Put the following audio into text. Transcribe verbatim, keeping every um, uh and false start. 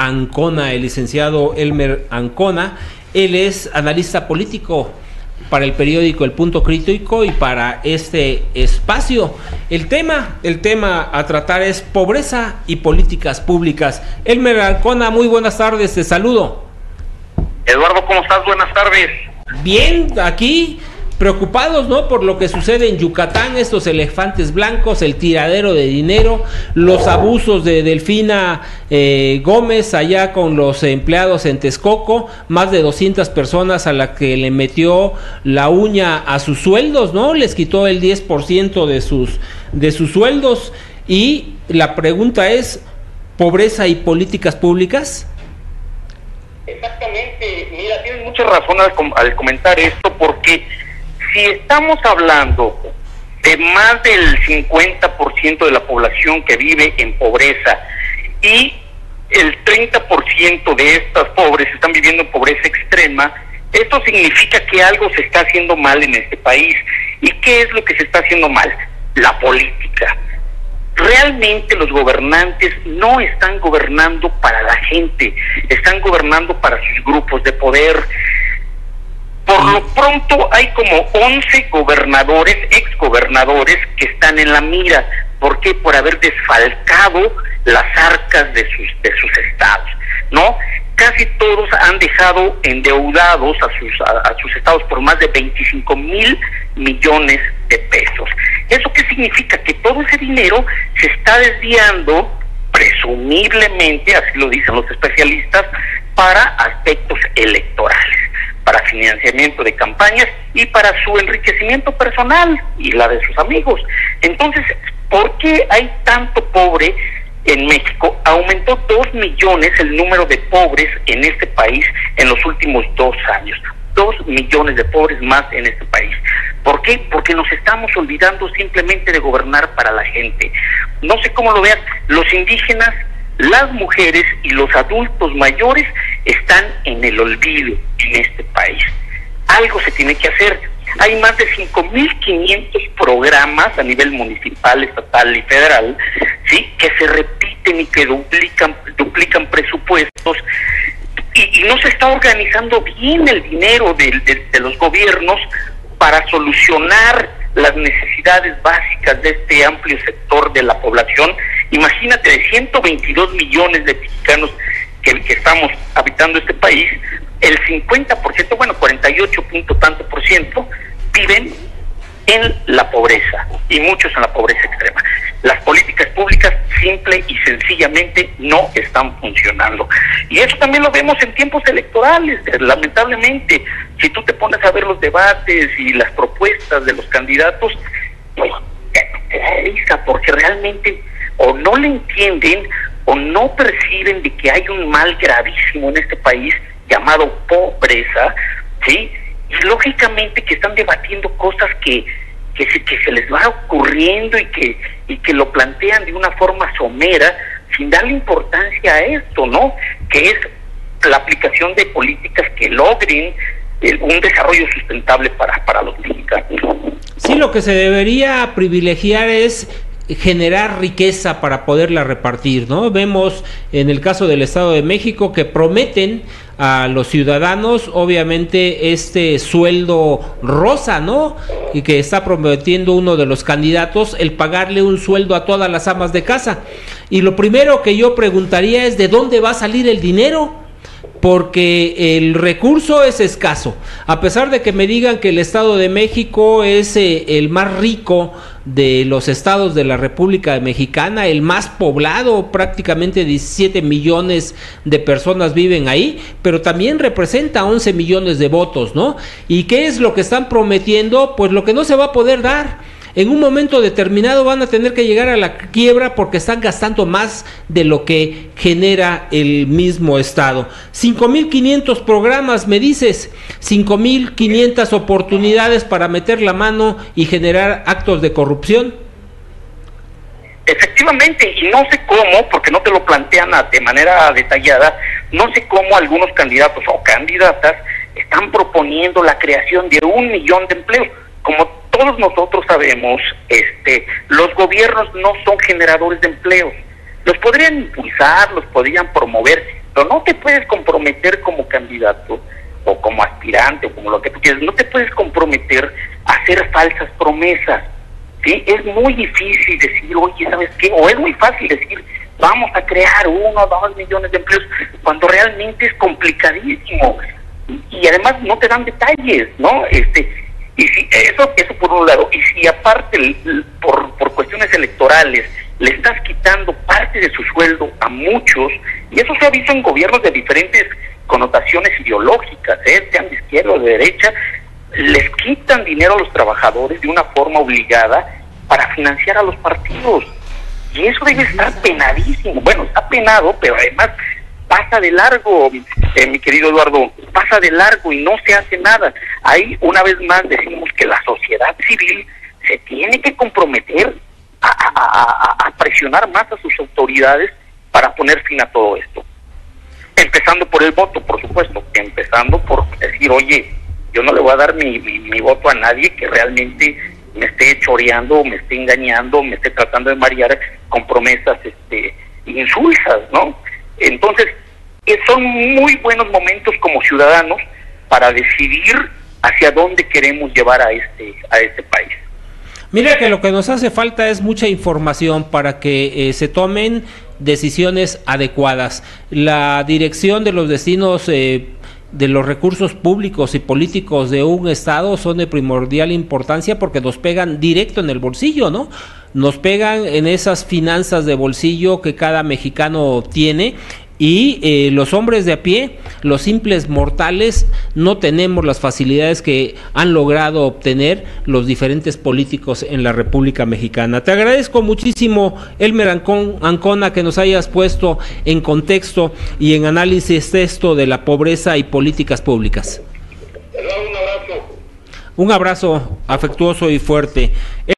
Ancona, el licenciado Elmer Ancona. Él es analista político para el periódico El Punto Crítico y para este espacio. El tema, el tema a tratar es pobreza y políticas públicas. Elmer Ancona, muy buenas tardes, te saludo. Eduardo, ¿cómo estás? Buenas tardes. Bien, aquí preocupados, ¿no?, por lo que sucede en Yucatán, estos elefantes blancos, el tiradero de dinero, los abusos de Delfina eh, Gómez allá con los empleados en Texcoco, más de doscientas personas a las que le metió la uña a sus sueldos, ¿no? Les quitó el diez por ciento de sus, de sus sueldos. Y la pregunta es, ¿pobreza y políticas públicas? Exactamente, mira, tienes mucha razón al, com al comentar esto, porque si estamos hablando de más del cincuenta por ciento de la población que vive en pobreza y el treinta por ciento de estas pobres están viviendo en pobreza extrema, esto significa que algo se está haciendo mal en este país. ¿Y qué es lo que se está haciendo mal? La política. Realmente los gobernantes no están gobernando para la gente, están gobernando para sus grupos de poder. Por lo pronto hay como once gobernadores, exgobernadores, que están en la mira. ¿Por qué? Por haber desfalcado las arcas de sus, de sus estados, ¿no? Casi todos han dejado endeudados a sus, a, a sus estados por más de veinticinco mil millones de pesos. ¿Eso qué significa? Que todo ese dinero se está desviando, presumiblemente, así lo dicen los especialistas, para aspectos electorales, para financiamiento de campañas y para su enriquecimiento personal y la de sus amigos. Entonces, ¿por qué hay tanto pobre en México? Aumentó dos millones el número de pobres en este país en los últimos dos años. Dos millones de pobres más en este país. ¿Por qué? Porque nos estamos olvidando simplemente de gobernar para la gente. No sé cómo lo vean, los indígenas, las mujeres y los adultos mayores están en el olvido en este país. Algo se tiene que hacer. Hay más de cinco mil quinientos programas a nivel municipal, estatal y federal, ¿sí?, que se repiten y que duplican, duplican presupuestos, y, y no se está organizando bien el dinero de, de, de los gobiernos para solucionar las necesidades básicas de este amplio sector de la población. Imagínate, de ciento veintidós millones de mexicanos que, que estamos habitando este país, el cincuenta por ciento, bueno, cuarenta y ocho punto tanto por ciento, viven en la pobreza, y muchos en la pobreza extrema. Las políticas públicas simple y sencillamente no están funcionando. Y eso también lo vemos en tiempos electorales, lamentablemente. Si tú te pones a ver los debates y las propuestas de los candidatos, pues te da risa, porque realmente o no le entienden o no perciben de que hay un mal gravísimo en este país llamado pobreza, ¿sí? Y lógicamente que están debatiendo cosas que que se, que se les va ocurriendo y que y que lo plantean de una forma somera, sin darle importancia a esto, ¿no? Que es la aplicación de políticas que logren el, un desarrollo sustentable para, para los mexicanos. Sí, lo que se debería privilegiar es generar riqueza para poderla repartir, ¿no? Vemos en el caso del Estado de México que prometen a los ciudadanos, obviamente, este sueldo rosa, ¿no?, y que está prometiendo uno de los candidatos, el pagarle un sueldo a todas las amas de casa. Y lo primero que yo preguntaría es, ¿de dónde va a salir el dinero? Porque el recurso es escaso. A pesar de que me digan que el Estado de México es eh, el más rico de los estados de la República Mexicana, el más poblado, prácticamente diecisiete millones de personas viven ahí, pero también representa once millones de votos, ¿no? ¿Y qué es lo que están prometiendo? Pues lo que no se va a poder dar. En un momento determinado van a tener que llegar a la quiebra porque están gastando más de lo que genera el mismo Estado. cinco mil quinientos programas, me dices, cinco mil quinientas oportunidades para meter la mano y generar actos de corrupción. Efectivamente, y no sé cómo, porque no te lo plantean de manera detallada, no sé cómo algunos candidatos o candidatas están proponiendo la creación de un millón de empleos. Como todos nosotros sabemos, este, los gobiernos no son generadores de empleos. Los podrían impulsar, los podrían promover, pero no te puedes comprometer como candidato o como aspirante o como lo que tú quieras, no te puedes comprometer a hacer falsas promesas, ¿sí? Es muy difícil decir, oye, ¿sabes qué? O es muy fácil decir, vamos a crear uno o dos millones de empleos, cuando realmente es complicadísimo. Y, y además no te dan detalles, ¿no? Este, y si eso, eso por un lado, y si aparte por, por cuestiones electorales le estás quitando parte de su sueldo a muchos, y eso se ha visto en gobiernos de diferentes connotaciones ideológicas, ¿eh? Sean de izquierda o de derecha, les quitan dinero a los trabajadores de una forma obligada para financiar a los partidos. Y eso debe estar penadísimo. Bueno, está penado, pero además pasa de largo, eh, mi querido Eduardo, pasa de largo y no se hace nada. Ahí, una vez más, decimos que la sociedad civil se tiene que comprometer a, a, a, a presionar más a sus autoridades para poner fin a todo esto. Empezando por el voto, por supuesto, empezando por decir, oye, yo no le voy a dar mi, mi, mi voto a nadie que realmente me esté choreando, me esté engañando, me esté tratando de marear con promesas este, insulsas, ¿no? Entonces, eh, son muy buenos momentos como ciudadanos para decidir hacia dónde queremos llevar a este, a este país. Mira que lo que nos hace falta es mucha información para que eh, se tomen decisiones adecuadas. La dirección de los destinos eh, de los recursos públicos y políticos de un estado son de primordial importancia porque nos pegan directo en el bolsillo, ¿no? Nos pegan en esas finanzas de bolsillo que cada mexicano tiene. Y eh, los hombres de a pie, los simples mortales, no tenemos las facilidades que han logrado obtener los diferentes políticos en la República Mexicana. Te agradezco muchísimo, Elmer Ancona, que nos hayas puesto en contexto y en análisis esto de la pobreza y políticas públicas. Un abrazo. Un abrazo afectuoso y fuerte.